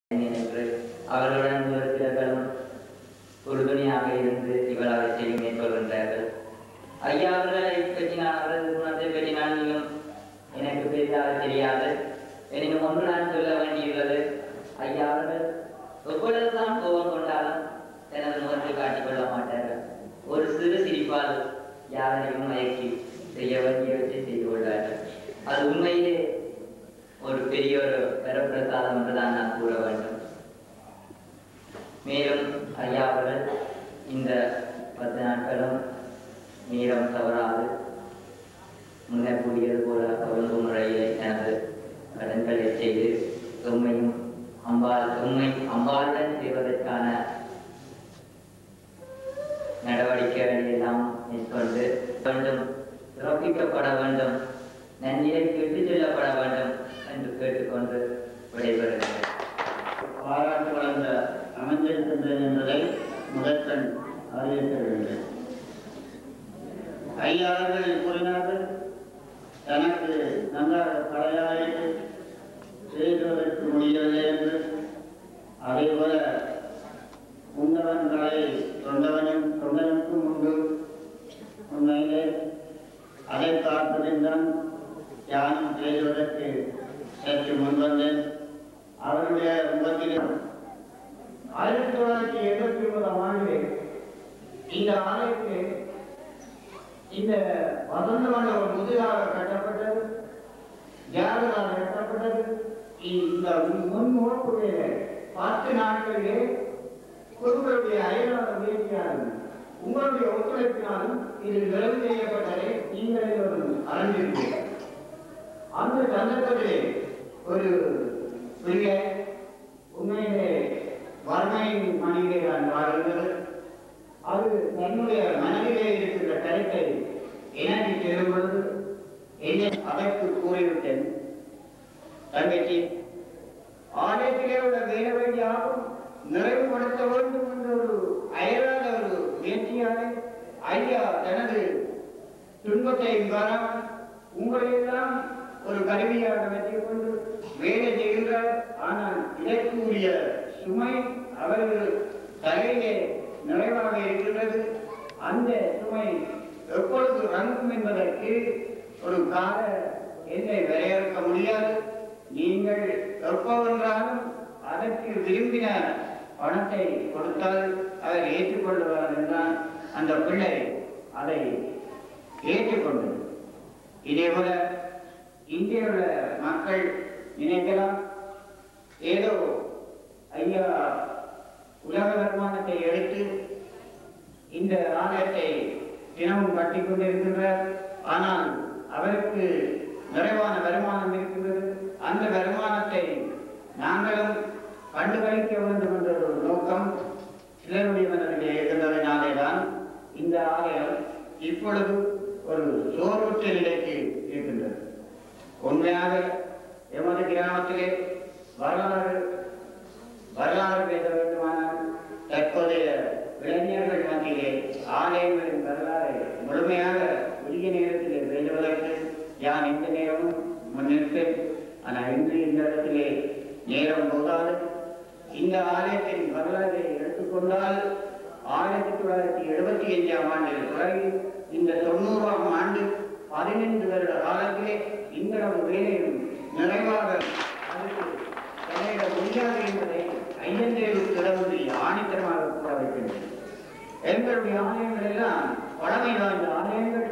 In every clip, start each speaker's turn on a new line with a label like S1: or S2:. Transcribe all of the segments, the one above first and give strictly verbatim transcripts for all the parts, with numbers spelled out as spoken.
S1: அவர்களுடன் ஒரு சிலர்களும் உறுதுணையாக இருந்து இவள் அதை செய்ய மேற்கொள்கின்றார்கள். ஐயா அவர்களை பற்றி நான் அவரது குணத்தை பற்றி நான் இன்னும் எனக்கு பெரிதாக தெரியாது. எனினும் ஒன்று நான் சொல்ல வேண்டியுள்ளது, ஐயா அவர்கள் எவ்வளவுதான் கோபம் கொண்டாலும் தனது முகத்தை காட்டிக்கொள்ள மாட்டார்கள். ஒரு சிறு சிரிப்பால் யாரையும் மயக்கி செய்ய வேண்டியவற்றை செய்து கொள்வார்கள். அது உண்மையிலே ஒரு பெரிய ஒரு வரப்பிரசாதம் என்றுதான் நான் கூற வேண்டும். மேலும் ஐயா அவர்கள் இந்த பத்து நாட்களும் நேரம் தவறாது முன்னர் கூடியது போல ஒழுங்கு முறையை தனது கடன்களை செய்து எம்மையும் அம்பாள் எம்மை அம்பாளுடன் செய்வதற்கான நடவடிக்கைகளை எல்லாம் மேற்கொண்டு வேண்டும், சிறப்பிக்கப்பட வேண்டும், நன்னிலைக்கு விட்டுச் செல்லப்பட வேண்டும் என்று கேட்டுக்கொண்டு விடைபெறுகிறேன்.
S2: பாராட்டு வழங்க அமைந்திருக்கின்றேன் என்பதை முதற்கண் அறிவிக்க வேண்டும். ஐயா அவர்கள் கூறினார்கள், தனக்கு நன்றாக கலையாயிட்டு செய்வதற்கு முடியவில்லை என்று. அதேபோல உண்டவன் கலை தொண்டவனும் தொண்டனுக்கும் உண்டு. உண்மையிலே அதை காப்பதில்தான் தியானம் செய்வதற்கு சற்று முன்வந்தேன். அவருடைய முகத்தில் ஆயிரத்தி தொள்ளாயிரத்தி எழுபத்தி ஒன்பதாம் ஆண்டு இந்த ஆலயத்தில் இந்த வசந்த மண்டபம் புதிதாக கட்டப்பட்டது, ஜாதகாக கட்டப்பட்டது. இந்த முன்முகப்புடைய பத்து நாட்களிலே குருக்களுடைய அயலாள முயற்சியாலும் உங்களுடைய ஒத்துழைப்பினாலும் இதில் விரைவு செய்யப்பட்டதை நீங்கள் அறிந்திருக்கிறீர்கள். அந்த சந்தர்ப்பத்திலே ஒரு பெரிய உண்மையிலே வறுமை மனிதே நான் வாழ்கிறது. அது தன்னுடைய மனதிலே இருக்கிற கருத்தை எனக்கு செல்லும் பொழுது என்னை அதற்கு கூறிவிட்டேன், தங்கச்சி ஆலயத்திலே உள்ள வேலை வேண்டிய ஆகும் நிறைவுபடுத்த வேண்டும் என்ற ஒரு அயராத ஒரு முயற்சியாக ஐயா தனது துன்பத்தை வராமல் உங்களையெல்லாம் ஒரு கருவியாக வைத்துக் கொண்டு வேலை செய்கின்றார். ஆனால் இதற்குரிய சுமை அவர்கள் தலையிலே நிறைவாக இருக்கின்றது. அந்த சுமை எப்பொழுது இறங்கும் என்பதற்கு ஒரு கால எண்ணை வரையறுக்க முடியாது. நீங்கள் எப்பவென்றாலும் அதற்கு விரும்பின பணத்தை கொடுத்தால் அவர் ஏற்றுக்கொள்வார் என்றால் அந்த பிள்ளை அதை ஏற்றுக்கொண்டது. இதேபோல இங்கே உள்ள மக்கள் நினைக்கலாம், ஏதோ ஐயா உலக வருமானத்தை எடுத்து இந்த ஆலயத்தை தினமும் கட்டி கொண்டிருக்கின்றார். ஆனால் அவருக்கு நிறைவான வருமானம் இருக்கின்றது. அந்த வருமானத்தை நாங்களும் கண்டுகளிக்க வேண்டும் என்ற ஒரு நோக்கம் சிலருடைய மனதிலே இருந்ததினாலேதான் இந்த ஆலயம் இப்பொழுது ஒரு சோர்வுற்ற நிலைக்கு இருக்கின்றது. உண்மையாக எமது கிராமத்திலே வரலாறு வரலாறு பேச வேண்டுமானால் தற்போதைய இளைஞர்கள் மத்தியிலே ஆலயங்களின் வரலாறை முழுமையாக உரிய நேரத்திலே பேசுவதற்கு யான் இந்த நேரமும் முன்னிற்பேன். ஆனால் இன்று இந்த இடத்திலே நேரம் போதாது. இந்த ஆலயத்தின் வரலாறை எடுத்துக்கொண்டால் ஆயிரத்தி தொள்ளாயிரத்தி எழுபத்தி அஞ்சாம் ஆண்டில் தொடங்கி இந்த தொண்ணூறாம் ஆண்டு பதினைந்து வருட காலத்திலே இந்த வேலையும் நிறைவாக அதுக்கு தலையிட முடியாது என்பதை ஐயந்தேவுக்கு இடமின்றி ஆணித்தரமாக கூற வைக்கின்றன. எங்களுடைய ஆலயங்கள் எல்லாம் பழமை வாய்ந்த ஆலயங்கள்.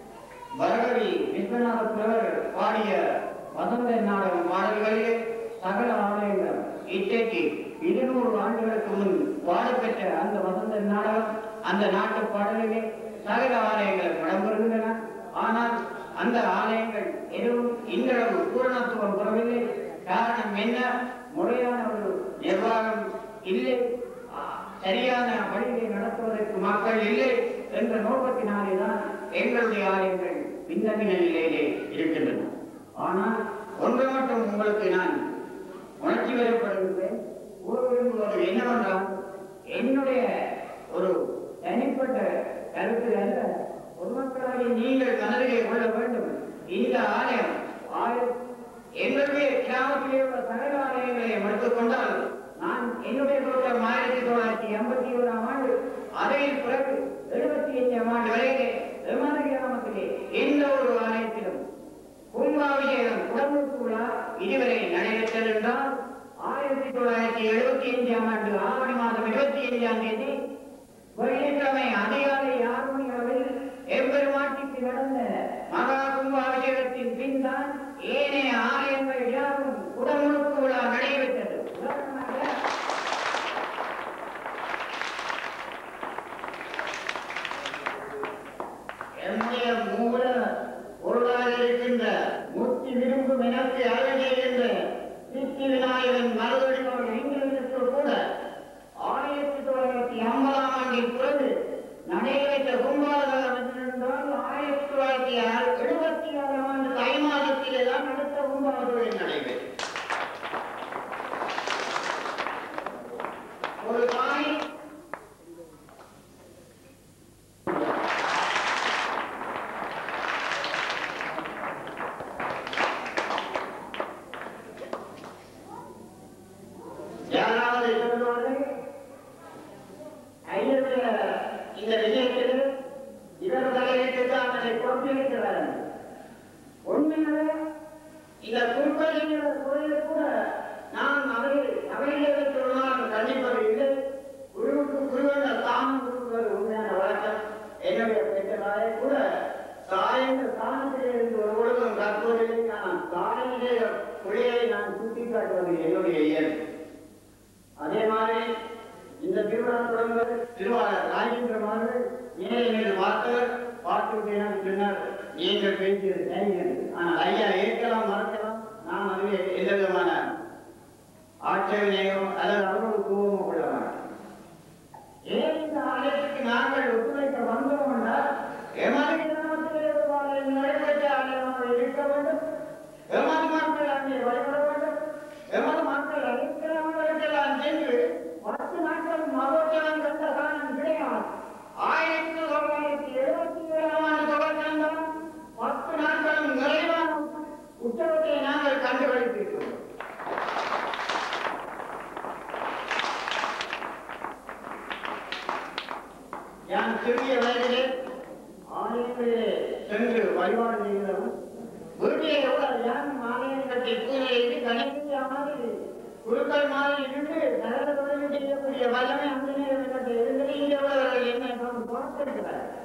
S2: வரகவி விஸ்வநாதர் பாடிய வசந்த நாடகம் பாடல்களிலே சகல ஆலயங்கள் இன்றைக்கு இருநூறு ஆண்டுகளுக்கு முன் பாடப்பெற்ற அந்த வசந்த நாடகம் அந்த நாட்டு பாடலிலே சகல ஆலயங்கள் இடம்பெறுகின்றன. ஆனால் அந்த ஆலயங்கள் எதுவும் இன்றளவு பூரணத்துவம் பெறவில்லை. காரணம் என்ன? முறையான ஒரு நிர்வாகம் இல்லை, சரியான வழியை நடத்துவதற்கு மக்கள் இல்லை என்ற நோக்கத்தினாலேதான் எங்களுடைய ஆலயங்கள் பின்னணிய நிலையிலே இருக்கின்றன. ஆனால் ஒன்று மட்டும் உங்களுக்கு நான் உணர்ச்சி வரப்படுகின்றேன். கூற விரும்புவது என்னவென்றால், என்னுடைய ஒரு தனிப்பட்ட கருத்து அல்ல, பொதுமக்களாக நீங்கள் மனதிலே கொள்ள வேண்டும். இந்த ஆலயம் ஆயிரம் எங்களுடைய கிராமத்திலே உள்ள சகல ஆலயங்களை எடுத்துக்கொண்டால்
S3: ஐம்பத்தி ஓராம் ஆண்டு அதையில் பிறகு எழுபத்தி அஞ்சாம் ஆண்டு வரையிலே விமான கிராமத்திலே எந்த ஒரு ஆலயத்திலும் கும்பாபிஷேகம் குடமுழுக்கு விழா இதுவரை நடைபெற்றது என்றால் ஆயிரத்தி தொள்ளாயிரத்தி எழுபத்தி அஞ்சாம் ஆண்டு ஆவணி மாதம் இருபத்தி அஞ்சாம் தேதி வெள்ளிக்கிழமை அதிகாலை ஆறு மணி அளவில் எம்பெருமாட்டிக்கு நடந்த மகா கும்பாபிஷேகத்தின் பின் தான் ஏனைய ஆலயங்கள் யாரும் குடமுழுக்கு விழா நடைபெற்றது.
S2: என்னுடைய மூல பொருளாக இருக்கின்ற முக்தி விரும்பும் எனக்கு அருள் செய்கின்ற சித்தி விநாயகன் மறுபடியும் எங்களுக்கு கூட ஆயிரத்தி தொள்ளாயிரத்தி ஐம்பதாம் ஆண்டின் பிறகு நடைபெற்ற கும்பாபிஷேகம் என்றால் ஆயிரத்தி தொள்ளாயிரத்தி எழுபத்தி ஆறாம் ஆண்டு தை மாதத்திலே தான் அடுத்த கும்பாபிஷேகம் நடைபெற்றது. ஒரு தாய் யாராவது சொல்லுவார்கள் ஐயருடைய இந்த விஷயத்தில் இவர் தலையிட்டு அவரை பொறுப்பிருக்கிறார். உண்மையாக இந்த குறுக்கலைங்கிற குறையில் கூட நான் அவை அவையிலே சொன்னால் கண்டிப்பாக இல்லை. குழுவுக்கு குழுவென்ற தானம் கொடுப்பது உண்மையான வழக்கம். என்னுடைய பெற்றதாயை கூட தாயின் தானத்திலே இருந்து ஒரு ஒழுங்கும் கற்பதிலே நான் தாயிலே புள்ளியை நான் சுட்டிக்காட்டுவது என்னுடைய இயல்பு. அதே மாதிரி இந்த திருவிழா தொடங்குவது திருவாளர் ராஜேந்திரமார்கள் இணையம் என்று பார்த்தவர் பார்த்து பின்னர் நீங்கள் பேசியது சரிகிறது. ஆனால் ஐயா ஏற்கலாம் மறக்கலாம். நான் அதுவே எந்த விதமான ஆட்சேபனையோ அல்லது அவரோடு கோபமோ கொள்ள மாட்டேன். ஏன் இந்த ஆலயத்துக்கு நாங்கள் ஒத்துழைக்க வந்தோம் என்றால் எமது கிராமத்திலே நடைபெற்ற ஆலயமாக இருக்க வேண்டும். எமது மக்கள் அங்கே வழிபட வேண்டும். எமது மக்கள் அழைக்கிறார்கள் சென்று பத்து நாட்கள் மகோற்சவம் கண்ட காலம் கிடையாது. ஆயிரத்தி தொள்ளாயிரத்தி எழுபத்தி ஏழாம் ஆண்டு தொடர்ந்தான் பத்து நாட்களும் நிறைவான உற்சவத்தை நாங்கள் கண்டுகளித்திருக்கிறோம். யான் சிறிய வயதிலே ஆலயங்களிலே சென்று வழிபாடு செய்கிறோம். வீட்டிலே கூட யான் ஆலயம் கட்டி பூஜைக்கு கணக்கிய மாதிரி குருக்கள் மாதிரி இருந்து நகர தொழில் செய்யக்கூடிய வல்லமை அந்த நேரம் இருந்தது. இங்கே உள்ளவர்கள் என்ன பார்த்திருக்கிறார்.